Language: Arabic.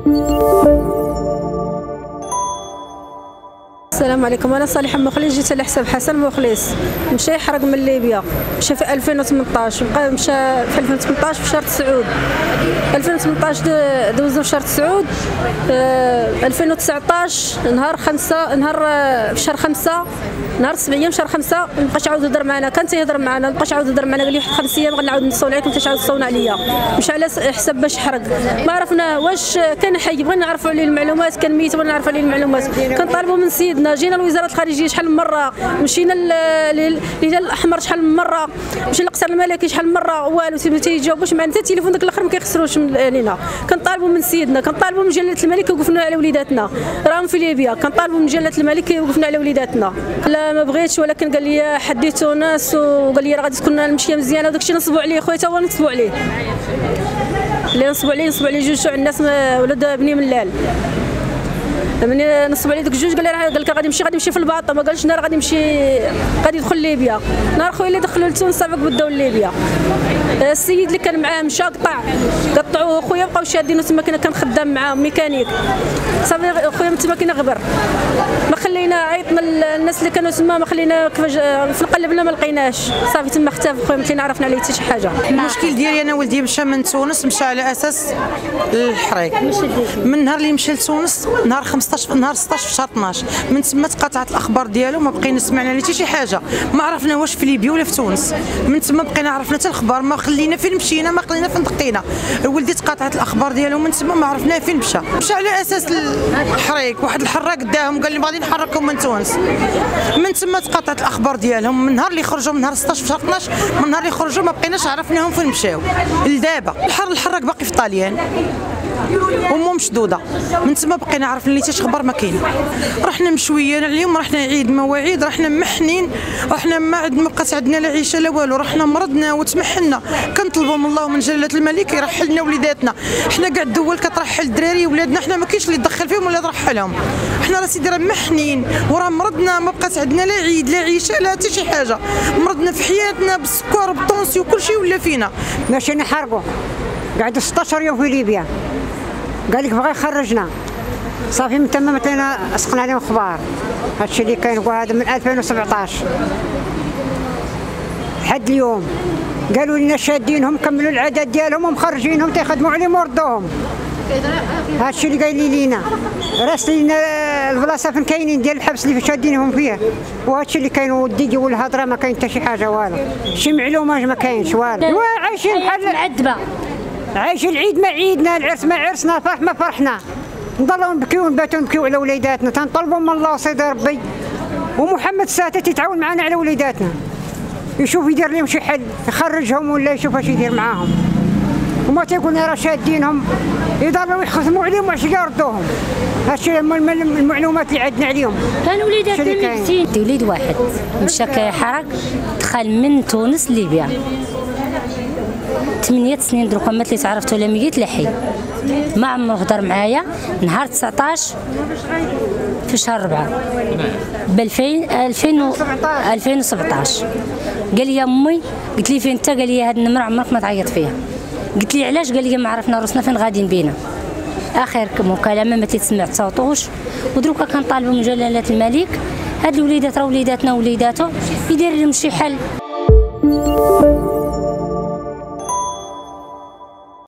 السلام عليكم. انا صالحه مخلص، جيت على حساب حسن مخلص. مشى يحرق من ليبيا، مشى في 2018، بقى مشى في 2018 في شهر تسعود. 2018 دوزو في شهر تسعود. 2019 نهار في شهر 5 نهار 7 ايام شهر 5 ما بقاش عاود يهضر معنا. كان تيهضر معنا، ما بقاش عاود يهضر معنا. قال لي 5 ايام غنعاود نتصون عليكم، تعاود تصون عليا. مشى على حساب باش يحرق. ما عرفنا واش كان حي، بغينا نعرفوا عليه المعلومات، كان ميت بغينا نعرفوا عليه المعلومات. كنطالبوا من سيدنا، جينا لوزاره الخارجيه شحال من مره، مشينا للهلال الاحمر شحال من مره، مشينا للقصر الملكي شحال من مره، والو ما تيجاوبوش معنا. حتى التليفون داك الاخر ما كيخسروش علينا. كنطالبوا من سيدنا، كنطالبوا من جلاله الملك يوقفنا على وليداتنا، راهم في ليبيا. كنطالبوا من جلاله الملك يوقفنا على وليداتنا. لا ما بغيتش، ولكن قال لي حديتو ناس وقال لي راه غادي تكون المشيه مزيانه، وداك الشيء نصبوا عليه خويا، تا هو نصبوا عليه. اللي نصبوا عليه جوج الناس ولاد بني ملال. ملي نصبوا عليه دوك الجوج قال لك غادي يمشي في الباطه، ما قالش نهار غادي يدخل ليبيا. نهار خويا اللي دخلوا لتونس صافي بداو ليبيا. السيد اللي كان معاه مشى قطعوه خويا، بقاو شادينو تما. كان خدام معاه ميكانيك صافي خويا تما كنغبر. ما خلينا عيطنا الناس اللي كانوا تما، ما خلينا كيفاش في قلبنا ما لقيناش. صافي تما اختفى خويا، ما عرفنا عليه حتى شي حاجه. المشكل ديالي انا ولدي مشى من تونس، مشى على اساس الحريق. من نهار اللي مشى لتونس نهار 16 في شهر 12، من تما تقاطعت الاخبار ديالو، ما بقينا سمعنا عليه حتى شي حاجه. ما عرفنا واش في ليبيا ولا في تونس. من تما بقينا عرفنا حتى الاخبار، ما خلينا فين مشينا، ما خلينا فين دقينا. ولدي تقاطعت الاخبار ديالو، من تما ما عرفنا فين مشى على اساس الحريق. واحد الحراق داهم قال لي غادي نحرككم من تونس. من تما تقاطعت الاخبار ديالهم. من نهار اللي خرجوا من نهار 16 في شهر 12، من نهار اللي خرجوا ما بقيناش عرفناهم فين مشاو. لدابا الحراق باقي في طاليان ومو مشدوده. من تما بقينا عرفنا اللي حتى خبر ما كاين. رحنا مشويه اليوم، رحنا عيد مواعيد، رحنا محنين، رحنا ما بقات عندنا لا عيشه لا والو. رحنا مرضنا وتمحلنا. كنطلبوا من الله ومن جلاله الملك يرحل لنا وليداتنا. حنا كاع الدول كترحل الدراري ولادنا، حنا ما كاينش اللي يدخل فيهم ولا يرحلهم. حنا راه سيدي راه محنين وراه مرضنا، ما بقات عندنا لا عيد لا عيشه لا حتى شي حاجه. مرضنا في حياتنا بالسكر بالطونسيو كلشي ولا فينا. ماشي نحرقوا، قعدوا 16 يوم في ليبيا. قال لك بغى يخرجنا صافي. من تما مثلا سقنا عليهم اخبار. هادشي اللي كاين هو هذا من 2017 لحد اليوم. قالوا لنا شادينهم، كملوا العدد ديالهم ومخرجينهم تيخدموا عليهم وردوهم. هادشي اللي قايلين لينا، راسلين لنا البلاصه فين كاينين ديال الحبس اللي شادينهم فيه. وهادشي اللي كاين ودي والهضره ما كاين حتى شي حاجه والو، شي معلومه ما كاينش والو. عايشين بحال معذبه، عايش العيد ما عيدنا، العرس ما عرسنا، الفرح ما فرحنا. نضلوا نبكيو ونباتوا نبكيو على وليداتنا. تنطلبوا من الله وسيدي ربي ومحمد الساتة يتعاون معنا على وليداتنا، يشوف يدير لهم شي حل، يخرجهم ولا يشوف اش يدير معاهم. وما تيقولنا راه شادينهم، يضلوا يخدموا عليهم واش يردوهم. هادشي المعلومات اللي عندنا عليهم. كان وليداتنا ميتين. وليد واحد مشى كيحرق، دخل من تونس ليبيا 8 سنين دروك. مات اللي تعرفتو لا ميت لا حي. ما عمرو هضر معايا. نهار 19 في شهر 4 ب 2017 قال لي يا امي، قلت لي فين انت؟ قال لي هاد النمره عمرك ما تعيط فيها. قلت لي علاش؟ قال لي ما عرفنا روسنا فين غاديين بينا. اخر مكالمه ما تسمع تصوتوش. ودروكا كنطالبوا من جلاله الملك هاد الوليدات راه وليداتنا ووليداتو، يدير لهم شي حل.